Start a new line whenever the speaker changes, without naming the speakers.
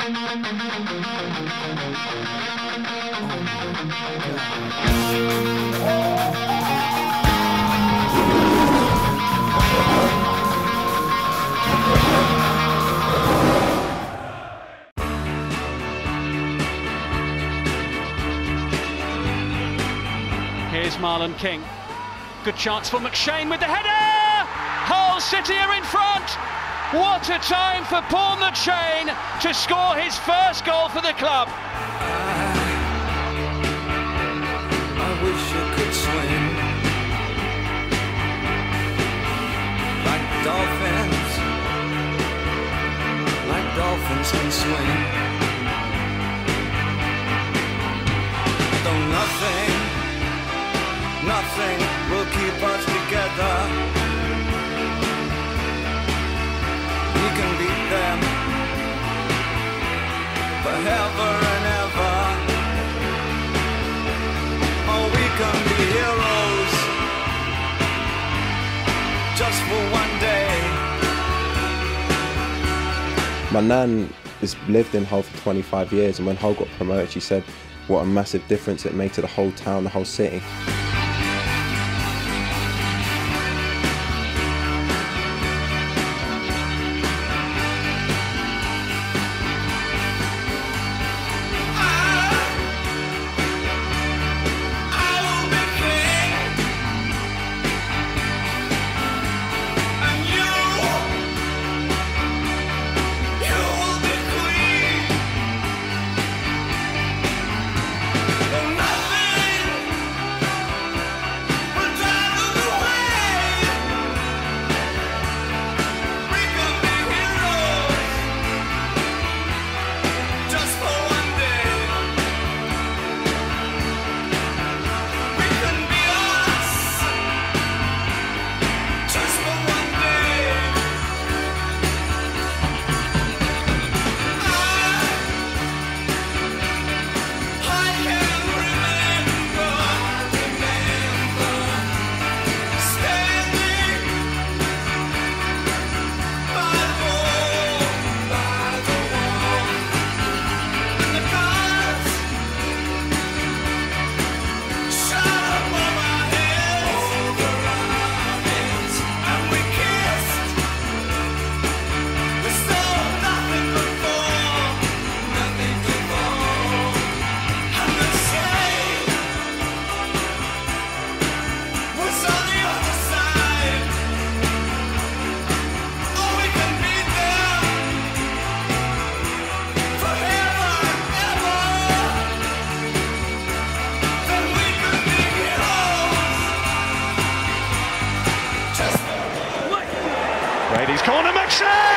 Here's Marlon King. Good chance for McShane with the header! Hull City are in front! What a time for Paul McShane to score his first goal for the club.
I wish you could swim like dolphins can swim. Though nothing will keep us together. We can beat them forever and ever. Oh, we can be heroes just for one day.
My nan has lived in Hull for 25 years, and when Hull got promoted, she said what a massive difference it made to the whole town, the whole city.
Brady's corner, McShane!